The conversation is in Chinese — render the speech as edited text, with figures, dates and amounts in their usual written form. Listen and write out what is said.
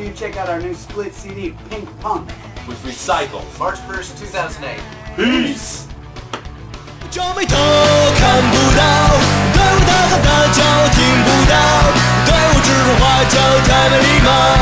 you check out our new split CD, Pink Punk. With Recycle, March 1st, 2008. Peace! 皱眉头看不到，对我大喊大叫听不到，对我指手画脚太没礼貌。